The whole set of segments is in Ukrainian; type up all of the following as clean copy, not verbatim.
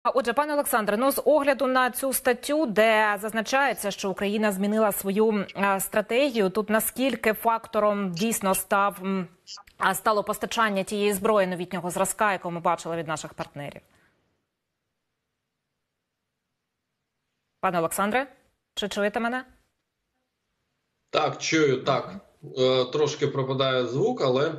Отже, пане Олександре, з огляду на цю статтю, де зазначається, що Україна змінила свою стратегію, тут наскільки фактором дійсно стало постачання тієї зброї новітнього зразка, яку ми бачили від наших партнерів? Пане Олександре, чи чуєте мене? Так, чую, так. Трошки пропадає звук, але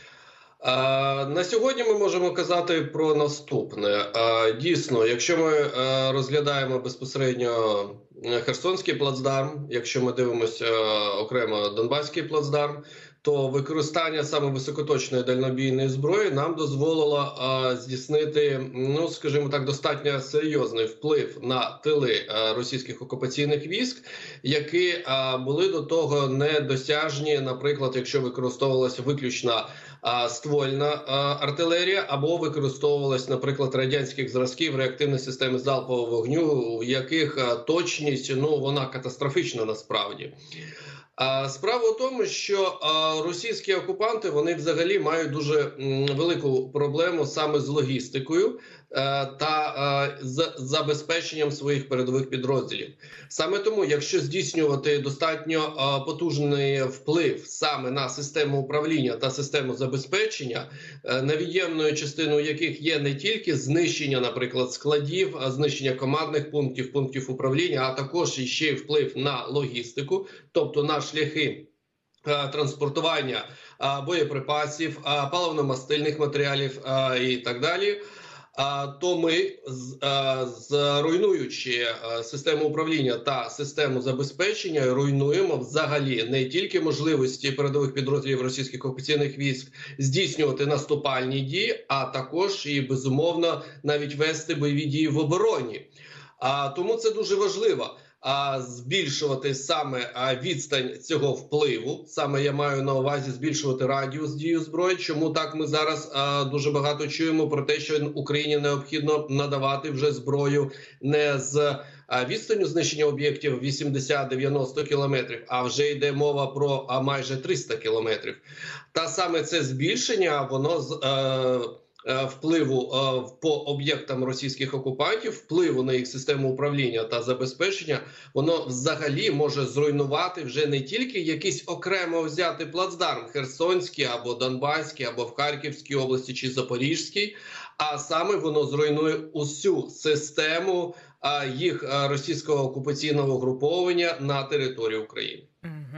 на сьогодні ми можемо казати про наступне. Дійсно, якщо ми розглядаємо безпосередньо Херсонський плацдарм, якщо ми дивимося окремо Донбаський плацдарм, то використання саме високоточної дальнобійної зброї нам дозволило здійснити, скажімо так, достатньо серйозний вплив на тили російських окупаційних військ, які були до того недосяжні, наприклад, якщо використовувалася виключно ствольна артилерія, або використовувалась, наприклад, радянських зразків реактивної системи залпового вогню, у яких точність, вона катастрофічна насправді. Справа в тому, що російські окупанти, вони взагалі мають дуже велику проблему саме з логістикою та з забезпеченням своїх передових підрозділів. Саме тому, якщо здійснювати достатньо потужний вплив саме на систему управління та систему забезпечення, невід'ємною частиною яких є не тільки знищення, наприклад, складів, знищення командних пунктів, пунктів управління, а також іще й вплив на логістику, тобто на шляхи транспортування боєприпасів, паливно-мастильних матеріалів і так далі, то ми, руйнуючи систему управління та систему забезпечення, руйнуємо взагалі не тільки можливості передових підрозділів російських окупаційних військ здійснювати наступальні дії, а також і, безумовно, навіть вести бойові дії в обороні. Тому це дуже важливо. Збільшувати саме відстань цього впливу, саме я маю на увазі збільшувати радіус дії зброї. Чому так ми зараз дуже багато чуємо про те, що Україні необхідно надавати вже зброю не з відстанню знищення об'єктів 80-90 кілометрів, а вже йде мова про майже 300 кілометрів. Та саме це збільшення, воно впливу по об'єктам російських окупантів, впливу на їх систему управління та забезпечення, воно взагалі може зруйнувати вже не тільки якийсь окремо взятий плацдарм Херсонський або Донбаський, або в Харківській області чи Запорізькій, а саме воно зруйнує усю систему їх російського окупаційного угруповання на території України.